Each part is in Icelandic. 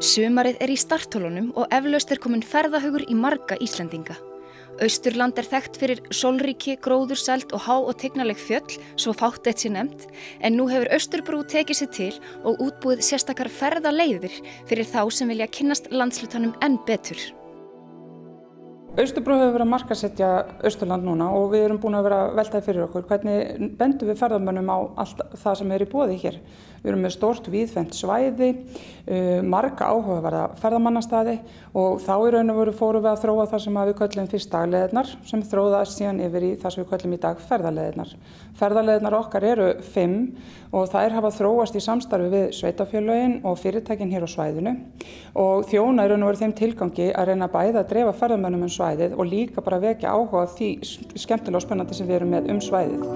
Sumarið í startholunum og eflaust komin ferðahugur í marga Íslendinga. Austurland þekkt fyrir sólríki, gróðursæld og há og tignaleg fjöll, svo fátt eitt sé nefnt, en nú hefur Austurbrú tekið sig til og útbúið sérstakar ferðaleiðir fyrir þá sem vilja kynnast landslutanum enn betur. Austurbrú hefur verið að markaðssetja Austurland núna og við erum búin að vera að velta fyrir okkur hvernig bendum við ferðamönnum á allt það sem í boði hér. Við erum með stórt víðfeðmt svæði, marga áhugaverða ferðamannastaði og þá í raun og veru fórum við að þróa það sem við köllum fyrst dagleiðirnar sem þróaðist síðan yfir í það sem við köllum í dag ferðaleiðirnar. Ferðaleiðirnar okkar eru 5 og þær hafa þróast í samstarfi við sveitarfélögin og fyrirtækin hér á svæðinu og þjóna í raun og veru þeim tilgangi að reyna bæði að dreifa ferðamönnum svæðið og líka bara vekja áhuga því skemmtilega og spennandi sem við erum með svæðið.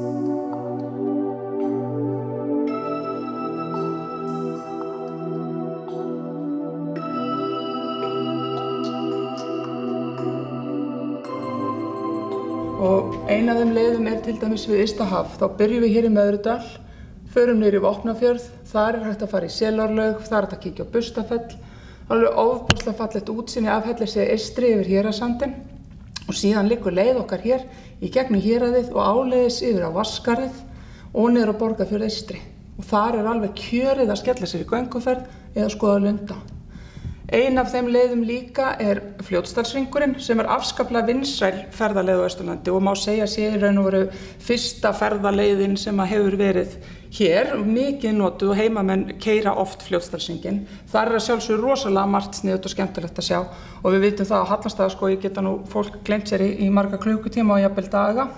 Og ein af þeim leiðum til dæmis við Ystahaf. Þá byrjum við hér í Möðrudal, förum niður í Vopnafjörð, þar hægt að fara í Selárlaug, þar hægt að kíkja á Bustafell. Alveg ofboðslega fallegt útsýni af Hellisheiði eystri yfir Héraðssandinn og síðan liggur leið okkar hér í gegnum Héraðið og áleiðis yfir á Vatnsskarðið og niður á Borgarfjörð eystri. Og þar alveg kjörið að skella sér í gönguferð eða skoða lunda. Ein af þeim leiðum líka Fljótsdalshringurinn sem afskaplega vinsæl ferðaleið á Austurlandi og má segja sé í raun og veru fyrsta ferðaleiðin sem hefur verið hér, mikið notuð og heimamenn keyra oft Fljótsdalshringinn. Þar að sjálfsögðu rosalega margt sniðugt og skemmtilegt að sjá og við vitum það að Hallastadaskógi geta nú fólk gleymt sér í marga klukkutíma og jafnvel daga.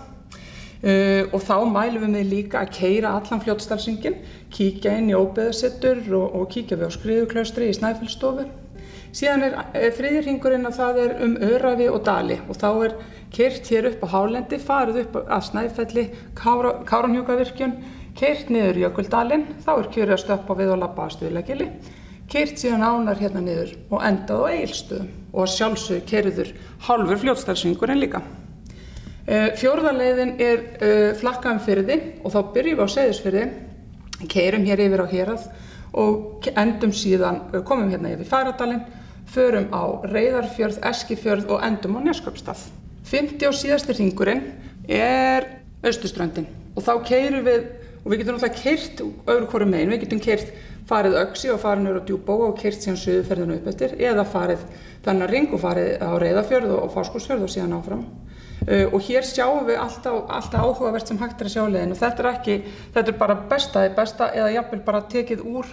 Og þá mælum við með líka að keyra allan Fljótsdalshringinn, kíkja inn í óbyggðasetur og kíkja við á Skriðuklaustri í Snæfellsstofu. Síðan þriðji hringurinn að það Öræfi og Dali og þá keyrt hér upp á hálendi, farið upp að Snæfelli, Kárahnjúkavirkjun, keyrt niður Jökuldalinn, þá kjörið að stöppa við og labba að Stuðlagili, keyrt síðan ánar hérna niður og endað á Egilsstöðum og að sjálfsögðu keyrður hálfur Fljótsdalshringurinn líka. Fjórða leiðin Flakkaumfirði og þá byrjum við á Seyðisfirði, keyrum hér yfir á Hérað og endum síðan, komum hérna yfir Fagradalinn, förum á Reyðarfjörð, Eskifjörð og endum á Neskaupstað. 5. og síðasti hringurinn Austurströndin og þá keyrum við, og við getum náttúrulega keyrt öðru hvoru megin, við getum keyrt farið Öxi og farið niður á Djúpóa og keyrt síðan Suðurferðina upp eftir eða farið þennan hring og farið á Reyðarfjörð og Fáskrúðsfjörð og síðan áfram. Og hér sjáum við allt áhugavert sem hægt að sjá leiðin og þetta bara besta eða jafnvel bara tekið úr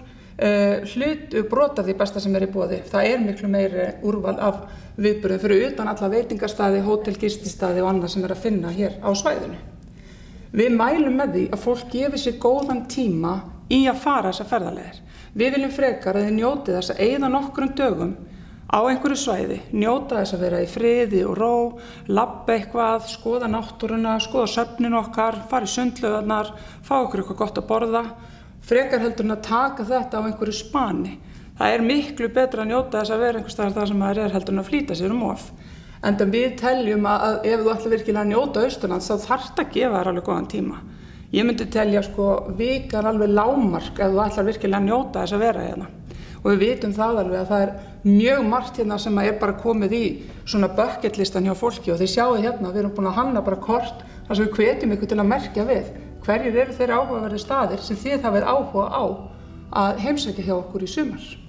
brot af því besta sem í boði. Það miklu meiri úrval af viðburðum fyrir utan alla veitingastaði, hótel, gististaði og annað sem að finna hér á svæðinu. Við mælum með því að fólk gefi sér góðan tíma í að fara þessar ferðaleiðir. Við viljum frekar að þið njótið þess að eyða nokkrum dögum á einhverju svæði, njóta þess að vera í friði og ró, labba eitthvað, skoða náttúruna, skoða söfnin okkar, fara í sundlaugarnar, fá okkur eitthvað gott að borða, frekar heldur en að taka þetta á einhverju spani. Það miklu betra að njóta þess að vera einhvers staðar þar sem maður heldur en að flýta sér of. Enda við teljum að ef þú ætlar virkilega að njóta Austurlands þá þarft að gefa þér alveg góðan tíma. Ég myndi telja vikan alveg lágmark ef þú ætlar virkilega að njóta þess að vera hérna. Og við vitum það alveg að það mjög margt hérna sem bara komið í svona bucketlistan hjá fólki og þið sjáið hérna, við erum búin að hanna bara kort þar sem við hvetjum ykkur til að merkja við. Hverjir eru þeir áhugaverðir staðir sem þið hafið áhuga á að heimsækja hjá okkur í sumar?